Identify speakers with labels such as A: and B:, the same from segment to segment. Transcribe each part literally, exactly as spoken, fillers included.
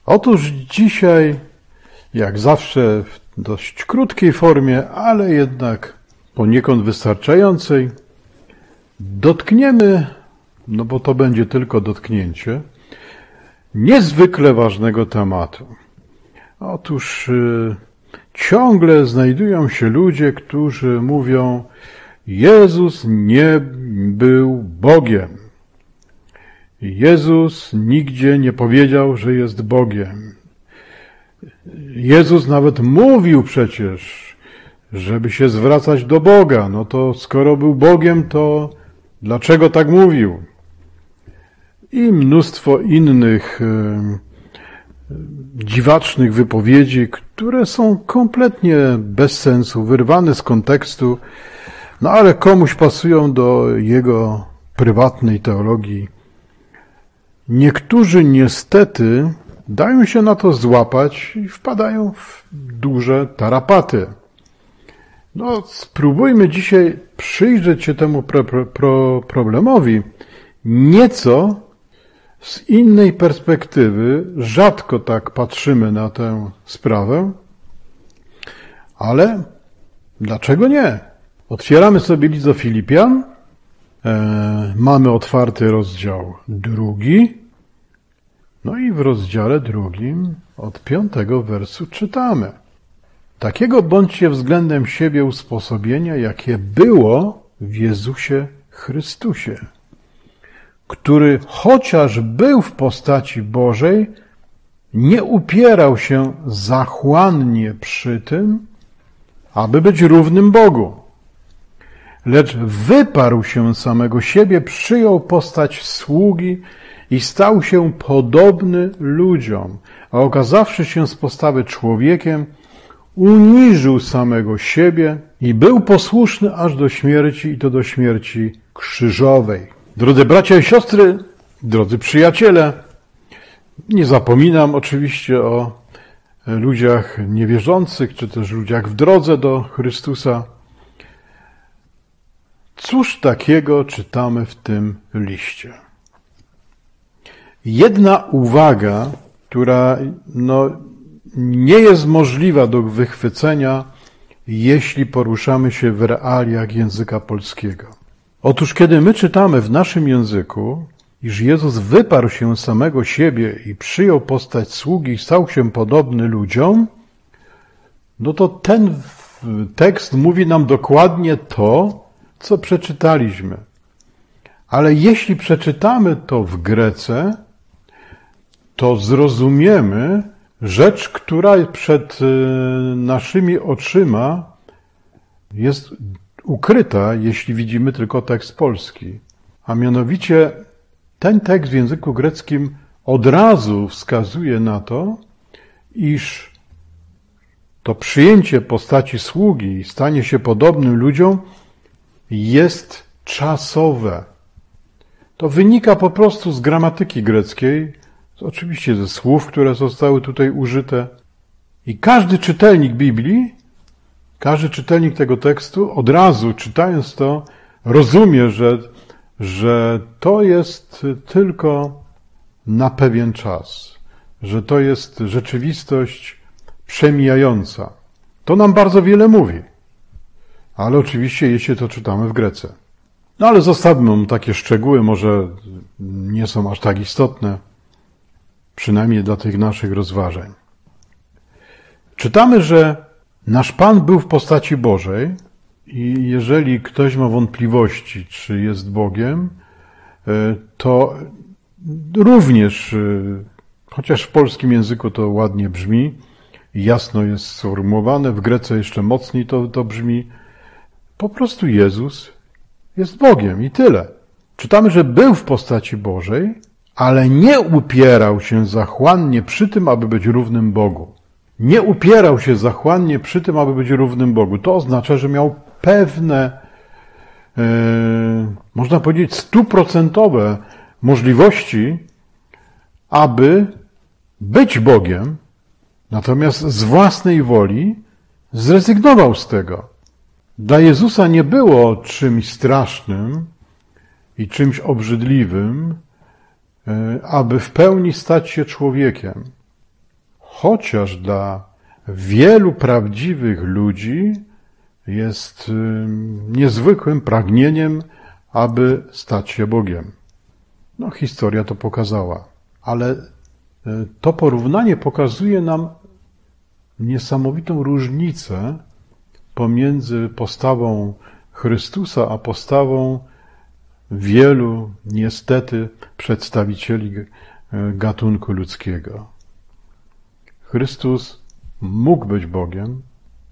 A: Otóż dzisiaj, jak zawsze w dość krótkiej formie, ale jednak poniekąd wystarczającej, dotkniemy, no bo to będzie tylko dotknięcie, niezwykle ważnego tematu. Otóż y, ciągle znajdują się ludzie, którzy mówią: Jezus nie był Bogiem. Jezus nigdzie nie powiedział, że jest Bogiem. Jezus nawet mówił przecież, żeby się zwracać do Boga. No to skoro był Bogiem, to dlaczego tak mówił? I mnóstwo innych e, dziwacznych wypowiedzi, które są kompletnie bez sensu, wyrwane z kontekstu, no ale komuś pasują do jego prywatnej teologii. Niektórzy niestety dają się na to złapać i wpadają w duże tarapaty. No, spróbujmy dzisiaj przyjrzeć się temu pro, pro, pro problemowi nieco z innej perspektywy. Rzadko tak patrzymy na tę sprawę, ale dlaczego nie? Otwieramy sobie list do Filipian, e, mamy otwarty rozdział drugi, no i w rozdziale drugim od piątego wersu czytamy: Takiego bądźcie względem siebie usposobienia, jakie było w Jezusie Chrystusie, który chociaż był w postaci Bożej, nie upierał się zachłannie przy tym, aby być równym Bogu, lecz wyparł się samego siebie, przyjął postać sługi i stał się podobny ludziom, a okazawszy się z postawy człowiekiem, uniżył samego siebie i był posłuszny aż do śmierci, i to do śmierci krzyżowej. Drodzy bracia i siostry, drodzy przyjaciele, nie zapominam oczywiście o ludziach niewierzących, czy też ludziach w drodze do Chrystusa. Cóż takiego czytamy w tym liście? Jedna uwaga, która no, nie jest możliwa do wychwycenia, jeśli poruszamy się w realiach języka polskiego. Otóż kiedy my czytamy w naszym języku, iż Jezus wyparł się samego siebie i przyjął postać sługi i stał się podobny ludziom, no to ten tekst mówi nam dokładnie to, co przeczytaliśmy. Ale jeśli przeczytamy to w Grece, to zrozumiemy rzecz, która przed naszymi oczyma jest ukryta, jeśli widzimy tylko tekst polski. A mianowicie ten tekst w języku greckim od razu wskazuje na to, iż to przyjęcie postaci sługi i stanie się podobnym ludziom jest czasowe. To wynika po prostu z gramatyki greckiej, oczywiście ze słów, które zostały tutaj użyte. I każdy czytelnik Biblii, każdy czytelnik tego tekstu od razu, czytając to, rozumie, że, że to jest tylko na pewien czas, że to jest rzeczywistość przemijająca. To nam bardzo wiele mówi. Ale oczywiście, jeśli to czytamy w Grece. No ale zostawmy takie szczegóły, może nie są aż tak istotne, przynajmniej dla tych naszych rozważań. Czytamy, że nasz Pan był w postaci Bożej i jeżeli ktoś ma wątpliwości, czy jest Bogiem, to również, chociaż w polskim języku to ładnie brzmi, jasno jest sformułowane, w Grece jeszcze mocniej to, to brzmi, po prostu Jezus jest Bogiem i tyle. Czytamy, że był w postaci Bożej, ale nie upierał się zachłannie przy tym, aby być równym Bogu. Nie upierał się zachłannie przy tym, aby być równym Bogu. To oznacza, że miał pewne, e, można powiedzieć, stuprocentowe możliwości, aby być Bogiem, natomiast z własnej woli zrezygnował z tego. Dla Jezusa nie było czymś strasznym i czymś obrzydliwym, aby w pełni stać się człowiekiem. chociaż dla wielu prawdziwych ludzi jest niezwykłym pragnieniem, aby stać się Bogiem. No, historia to pokazała, ale to porównanie pokazuje nam niesamowitą różnicę pomiędzy postawą Chrystusa a postawą wielu, niestety, przedstawicieli gatunku ludzkiego. Chrystus mógł być Bogiem,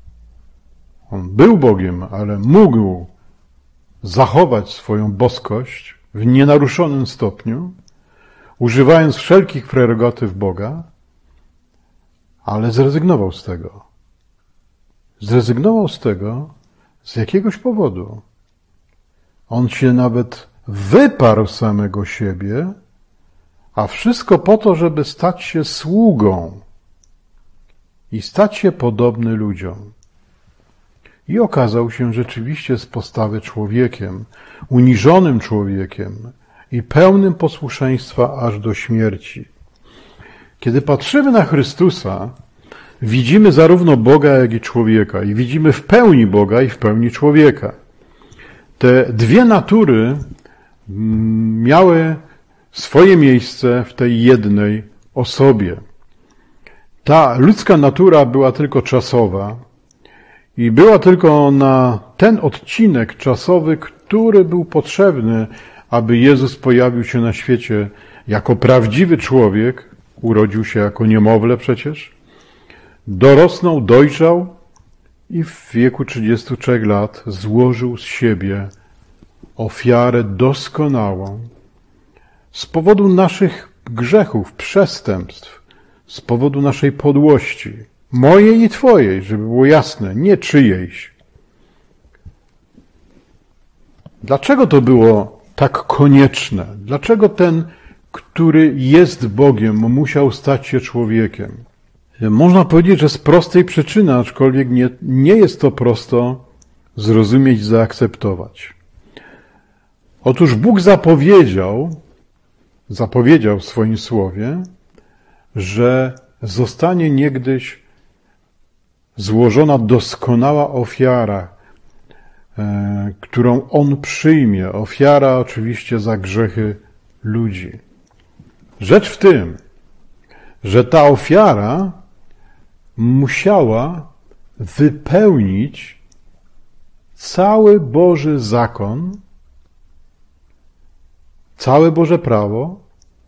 A: On był Bogiem, ale mógł zachować swoją boskość w nienaruszonym stopniu, używając wszelkich prerogatyw Boga, ale zrezygnował z tego. Zrezygnował z tego z jakiegoś powodu. On się nawet wyparł samego siebie, a wszystko po to, żeby stać się sługą i stać się podobny ludziom. I okazał się rzeczywiście z postawy człowiekiem, uniżonym człowiekiem i pełnym posłuszeństwa aż do śmierci. Kiedy patrzymy na Chrystusa, widzimy zarówno Boga, jak i człowieka i widzimy w pełni Boga i w pełni człowieka. Te dwie natury miały swoje miejsce w tej jednej osobie. Ta ludzka natura była tylko czasowa i była tylko na ten odcinek czasowy, który był potrzebny, aby Jezus pojawił się na świecie jako prawdziwy człowiek, urodził się jako niemowlę przecież, dorosnął, dojrzał i w wieku trzydziestu trzech lat złożył z siebie ofiarę doskonałą z powodu naszych grzechów, przestępstw, z powodu naszej podłości, mojej i twojej, żeby było jasne, nie czyjejś. Dlaczego to było tak konieczne? Dlaczego ten, który jest Bogiem, musiał stać się człowiekiem? Można powiedzieć, że z prostej przyczyny, aczkolwiek nie, nie jest to prosto zrozumieć, zaakceptować. Otóż Bóg zapowiedział, zapowiedział w swoim słowie, że zostanie niegdyś złożona doskonała ofiara, e, którą On przyjmie. Ofiara oczywiście za grzechy ludzi. Rzecz w tym, że ta ofiara musiała wypełnić cały Boży zakon, całe Boże prawo,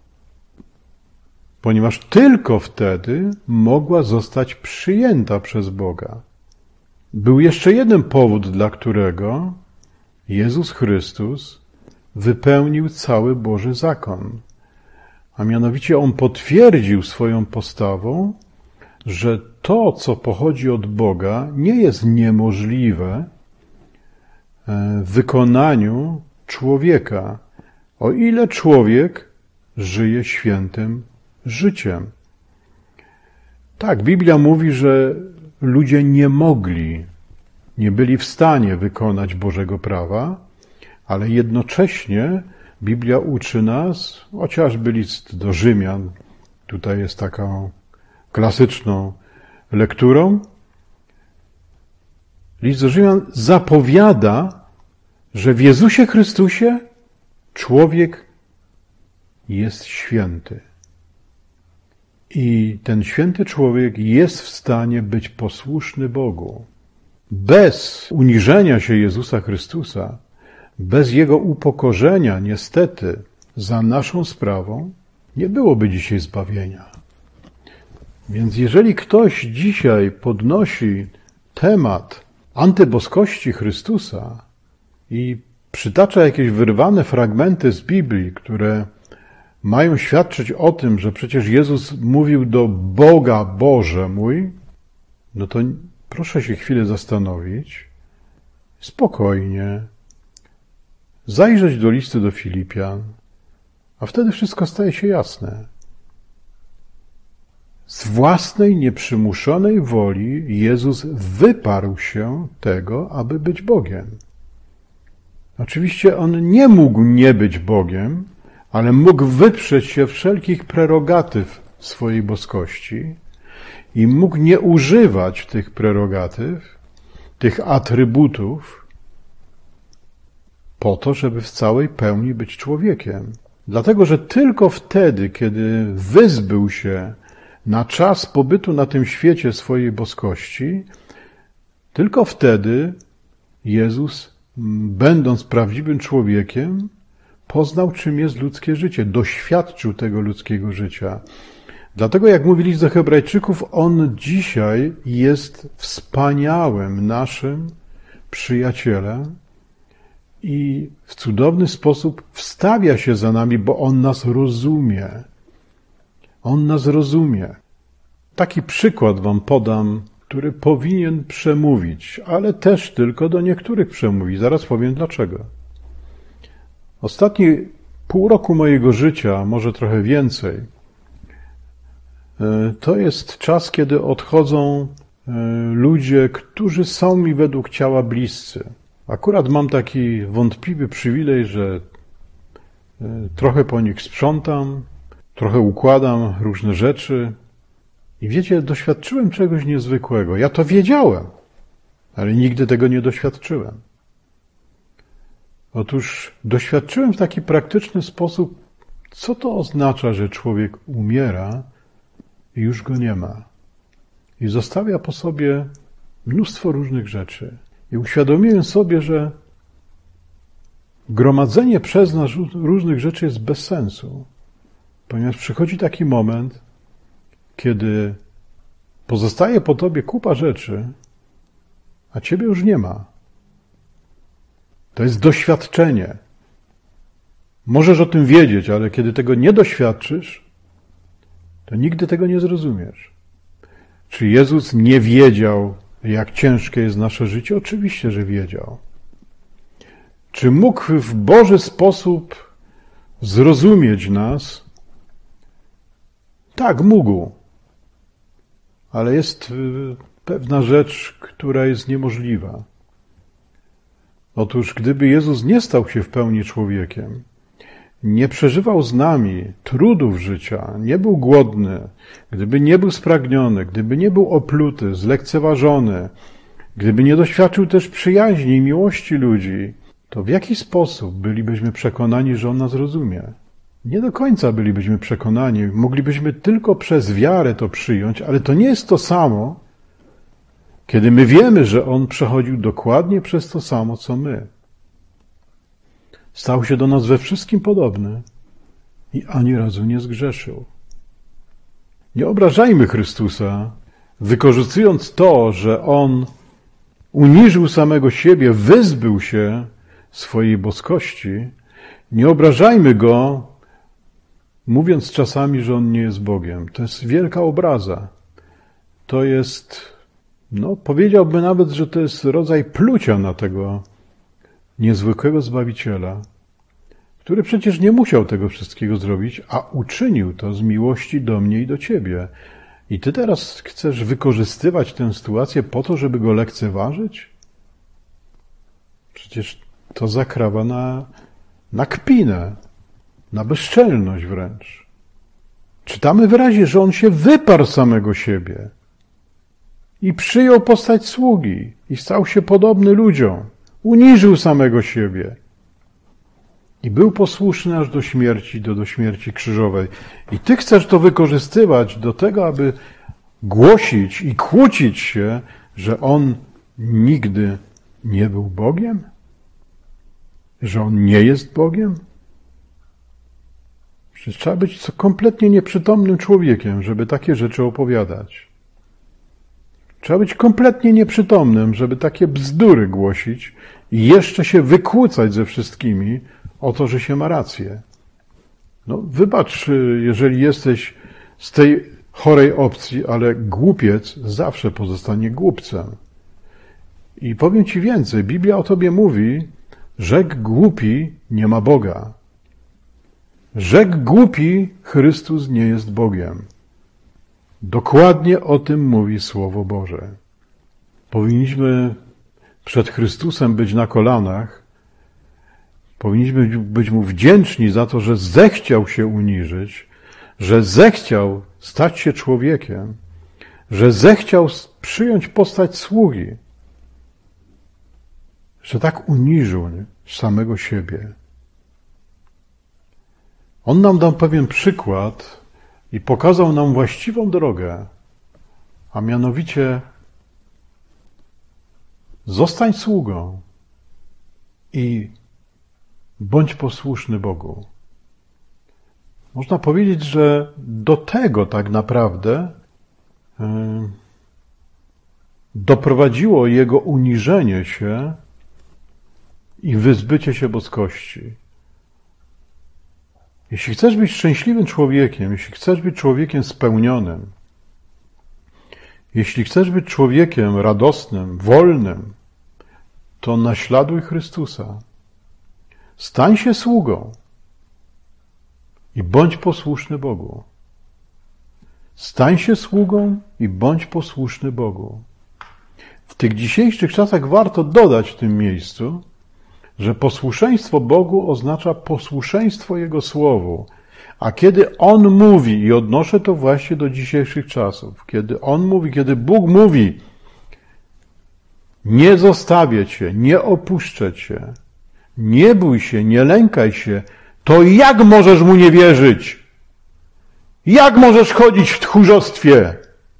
A: ponieważ tylko wtedy mogła zostać przyjęta przez Boga. Był jeszcze jeden powód, dla którego Jezus Chrystus wypełnił cały Boży zakon. A mianowicie On potwierdził swoją postawą, że to, co pochodzi od Boga, nie jest niemożliwe w wykonaniu człowieka, o ile człowiek żyje świętym życiem. Tak, Biblia mówi, że ludzie nie mogli, nie byli w stanie wykonać Bożego prawa, ale jednocześnie Biblia uczy nas, chociażby list do Rzymian, tutaj jest taką klasyczną lekturą, list do Rzymian zapowiada, że w Jezusie Chrystusie człowiek jest święty. I ten święty człowiek jest w stanie być posłuszny Bogu. Bez uniżenia się Jezusa Chrystusa, bez Jego upokorzenia, niestety, za naszą sprawą, nie byłoby dzisiaj zbawienia. Więc jeżeli ktoś dzisiaj podnosi temat antyboskości Chrystusa i przytacza jakieś wyrwane fragmenty z Biblii, które mają świadczyć o tym, że przecież Jezus mówił do Boga, Boże mój, no to proszę się chwilę zastanowić, spokojnie, zajrzeć do listu do Filipian, a wtedy wszystko staje się jasne. Z własnej, nieprzymuszonej woli Jezus wyparł się tego, aby być Bogiem. Oczywiście On nie mógł nie być Bogiem, ale mógł wyprzeć się wszelkich prerogatyw swojej boskości i mógł nie używać tych prerogatyw, tych atrybutów po to, żeby w całej pełni być człowiekiem. Dlatego, że tylko wtedy, kiedy wyzbył się na czas pobytu na tym świecie swojej boskości, tylko wtedy Jezus, będąc prawdziwym człowiekiem, poznał, czym jest ludzkie życie, doświadczył tego ludzkiego życia. Dlatego, jak mówi list do Hebrajczyków, On dzisiaj jest wspaniałym naszym przyjacielem i w cudowny sposób wstawia się za nami, bo On nas rozumie. On nas rozumie. Taki przykład wam podam, który powinien przemówić, ale też tylko do niektórych przemówi. Zaraz powiem dlaczego. Ostatni pół roku mojego życia, może trochę więcej, to jest czas, kiedy odchodzą ludzie, którzy są mi według ciała bliscy. Akurat mam taki wątpliwy przywilej, że trochę po nich sprzątam, trochę układam różne rzeczy. I wiecie, doświadczyłem czegoś niezwykłego. Ja to wiedziałem, ale nigdy tego nie doświadczyłem. Otóż doświadczyłem w taki praktyczny sposób, co to oznacza, że człowiek umiera i już go nie ma. I zostawia po sobie mnóstwo różnych rzeczy. I uświadomiłem sobie, że gromadzenie przez nas różnych rzeczy jest bez sensu, ponieważ przychodzi taki moment, kiedy pozostaje po tobie kupa rzeczy, a ciebie już nie ma. To jest doświadczenie. Możesz o tym wiedzieć, ale kiedy tego nie doświadczysz, to nigdy tego nie zrozumiesz. Czy Jezus nie wiedział, jak ciężkie jest nasze życie? Oczywiście, że wiedział. Czy mógł w Boży sposób zrozumieć nas? Tak, mógł. Ale jest pewna rzecz, która jest niemożliwa. Otóż gdyby Jezus nie stał się w pełni człowiekiem, nie przeżywał z nami trudów życia, nie był głodny, gdyby nie był spragniony, gdyby nie był opluty, zlekceważony, gdyby nie doświadczył też przyjaźni i miłości ludzi, to w jaki sposób bylibyśmy przekonani, że On nas rozumie? Nie do końca bylibyśmy przekonani, moglibyśmy tylko przez wiarę to przyjąć, ale to nie jest to samo, kiedy my wiemy, że On przechodził dokładnie przez to samo, co my. Stał się do nas we wszystkim podobny i ani razu nie zgrzeszył. Nie obrażajmy Chrystusa, wykorzystując to, że On uniżył samego siebie, wyzbył się swojej boskości. Nie obrażajmy Go, mówiąc czasami, że On nie jest Bogiem. To jest wielka obraza. To jest, no powiedziałbym nawet, że to jest rodzaj plucia na tego niezwykłego Zbawiciela, który przecież nie musiał tego wszystkiego zrobić, a uczynił to z miłości do mnie i do ciebie. I ty teraz chcesz wykorzystywać tę sytuację po to, żeby Go lekceważyć? Przecież to zakrawa na, na kpinę, na bezczelność wręcz. Czytamy wyraźnie, że On się wyparł samego siebie i przyjął postać sługi i stał się podobny ludziom. Uniżył samego siebie i był posłuszny aż do śmierci, do, do śmierci krzyżowej. I ty chcesz to wykorzystywać do tego, aby głosić i kłócić się, że On nigdy nie był Bogiem? Że On nie jest Bogiem? Przecież trzeba być kompletnie nieprzytomnym człowiekiem, żeby takie rzeczy opowiadać. Trzeba być kompletnie nieprzytomnym, żeby takie bzdury głosić i jeszcze się wykłócać ze wszystkimi o to, że się ma rację. No, wybacz, jeżeli jesteś z tej chorej opcji, ale głupiec zawsze pozostanie głupcem. I powiem ci więcej, Biblia o tobie mówi, rzekł głupi, nie ma Boga. Rzekł głupi, Chrystus nie jest Bogiem. Dokładnie o tym mówi Słowo Boże. Powinniśmy przed Chrystusem być na kolanach, powinniśmy być Mu wdzięczni za to, że zechciał się uniżyć, że zechciał stać się człowiekiem, że zechciał przyjąć postać sługi, że tak uniżył samego siebie. On nam dał pewien przykład i pokazał nam właściwą drogę, a mianowicie zostań sługą i bądź posłuszny Bogu. Można powiedzieć, że do tego tak naprawdę doprowadziło jego uniżenie się i wyzbycie się boskości. Jeśli chcesz być szczęśliwym człowiekiem, jeśli chcesz być człowiekiem spełnionym, jeśli chcesz być człowiekiem radosnym, wolnym, to naśladuj Chrystusa. Stań się sługą i bądź posłuszny Bogu. Stań się sługą i bądź posłuszny Bogu. W tych dzisiejszych czasach warto dodać w tym miejscu, że posłuszeństwo Bogu oznacza posłuszeństwo Jego Słowu. A kiedy On mówi, i odnoszę to właśnie do dzisiejszych czasów, kiedy On mówi, kiedy Bóg mówi, nie zostawię Cię, nie opuszczę Cię, nie bój się, nie lękaj się, to jak możesz Mu nie wierzyć? Jak możesz chodzić w tchórzostwie?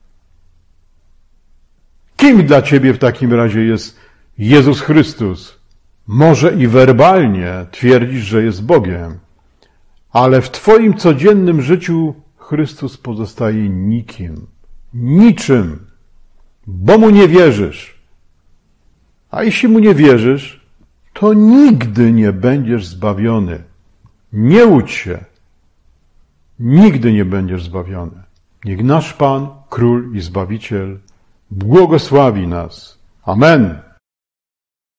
A: Kim dla Ciebie w takim razie jest Jezus Chrystus? Może i werbalnie twierdzisz, że jest Bogiem, ale w Twoim codziennym życiu Chrystus pozostaje nikim, niczym, bo Mu nie wierzysz. A jeśli Mu nie wierzysz, to nigdy nie będziesz zbawiony. Nie łudź się. Nigdy nie będziesz zbawiony. Niech nasz Pan, Król i Zbawiciel błogosławi nas. Amen.